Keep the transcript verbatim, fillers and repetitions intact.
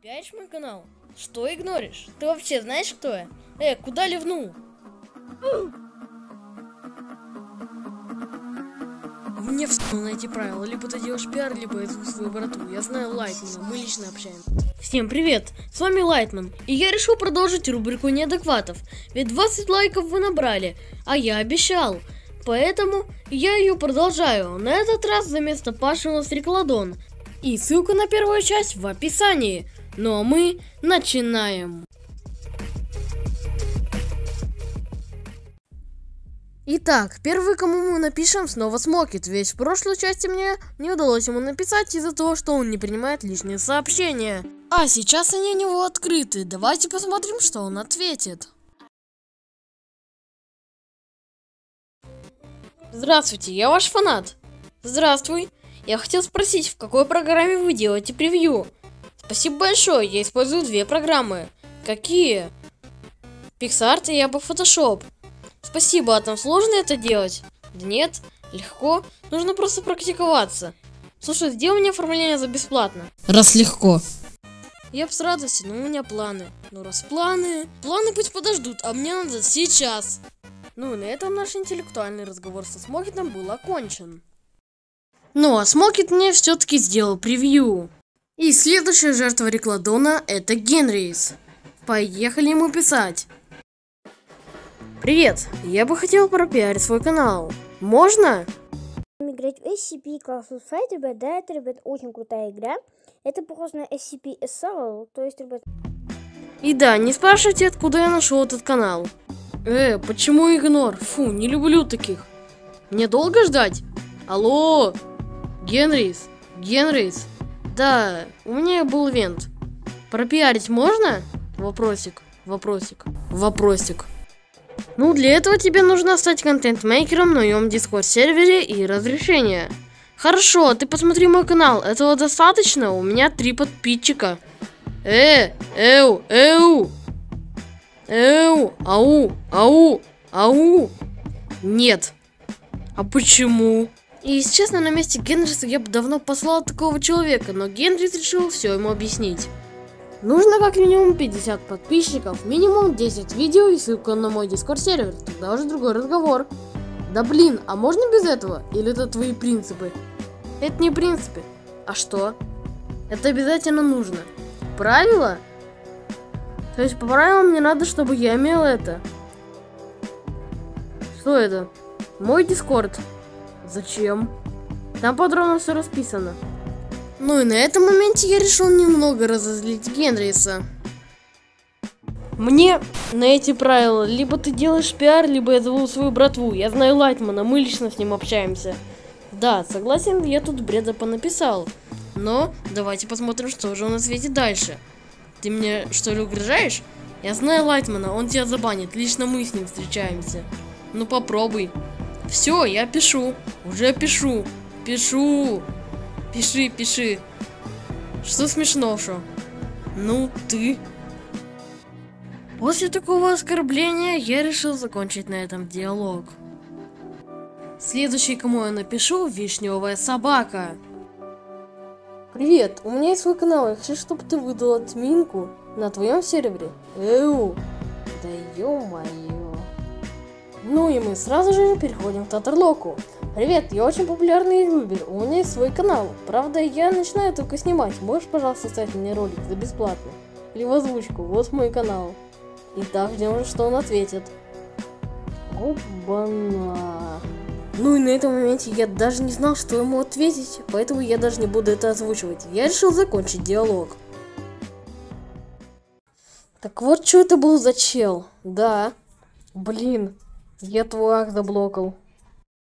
Пиаришь мой канал? Что игноришь? Ты вообще знаешь, кто я? Э, куда ливнул? Мне в***но на эти правила. Либо ты делаешь пиар, либо я зову свою брату. Я знаю Лайтмана, мы лично общаемся. Всем привет, с вами Лайтман. И я решил продолжить рубрику неадекватов. Ведь двадцать лайков вы набрали, а я обещал. Поэтому я ее продолжаю. На этот раз за место Паши у нас Реклодон. И ссылка на первую часть в описании. Ну а мы начинаем. Итак, первый, кому мы напишем, снова Смокет. Ведь в прошлой части мне не удалось ему написать из-за того, что он не принимает лишние сообщения. А сейчас они у него открыты. Давайте посмотрим, что он ответит. Здравствуйте, я ваш фанат. Здравствуй. Я хотел спросить, в какой программе вы делаете превью? Спасибо большое, я использую две программы. Какие? PixArt и Adobe Photoshop. Спасибо, а там сложно это делать? Да нет, легко, нужно просто практиковаться. Слушай, сделай мне оформление за бесплатно. Раз легко. Я бы с радостью, но у меня планы. Ну раз планы, планы пусть подождут, а мне надо сейчас. Ну и на этом наш интеллектуальный разговор со Смокетом был окончен. Ну а Смокет мне все-таки сделал превью. И следующая жертва Реклодона это Генрис. Поехали ему писать. Привет, я бы хотел пропиарить свой канал. Можно? Играть в эс си пи Class of Fight, ребят, да, это, ребят, очень крутая игра. Это похоже на эс си пи эс эл, то есть, ребят... И да, не спрашивайте, откуда я нашел этот канал. Э, почему игнор? Фу, не люблю таких. Мне долго ждать? Алло, Генрис, Генрис. Да, у меня был ивент. Пропиарить можно? Вопросик, вопросик, вопросик. Ну, для этого тебе нужно стать контент-мейкером на моем дискорд-сервере и разрешение. Хорошо, ты посмотри мой канал, этого достаточно? У меня три подписчика. Э, эу, эу. Эу, ау, ау, ау. Нет. А почему? И, если честно, на месте Генриса я бы давно послал такого человека, но Генрис решил все ему объяснить. Нужно как минимум пятьдесят подписчиков, минимум десять видео и ссылка на мой дискорд-сервер, тогда уже другой разговор. Да блин, а можно без этого? Или это твои принципы? Это не принципы. А что? Это обязательно нужно. Правила? То есть по правилам мне надо, чтобы я имел это. Что это? Мой дискорд. Зачем? Там подробно все расписано. Ну и на этом моменте я решил немного разозлить Генриса. Мне на эти правила либо ты делаешь пиар, либо я зову свою братву. Я знаю Лайтмана, мы лично с ним общаемся. Да, согласен, я тут бреда понаписал. Но давайте посмотрим, что же у нас светит дальше. Ты мне что ли угрожаешь? Я знаю Лайтмана, он тебя забанит, лично мы с ним встречаемся. Ну попробуй. Все, я пишу, уже пишу, пишу. Пиши, пиши. Что смешно, шо? Ну, ты. После такого оскорбления я решил закончить на этом диалог. Следующий, кому я напишу, вишневая собака. Привет, у меня есть свой канал, я хочу, чтобы ты выдал админку на твоем сервере. Эу, да ё-моё. Ну и мы сразу же переходим к Татерлоку. Привет, я очень популярный ютубер, у меня есть свой канал. Правда, я начинаю только снимать. Можешь, пожалуйста, ставить мне ролик за бесплатно? Или в озвучку, вот мой канал. Итак, ждем, что он ответит. Оба-на. Ну и на этом моменте я даже не знал, что ему ответить, поэтому я даже не буду это озвучивать. Я решил закончить диалог. Так вот, что это был за чел? Да. Блин, я твой ак заблокал.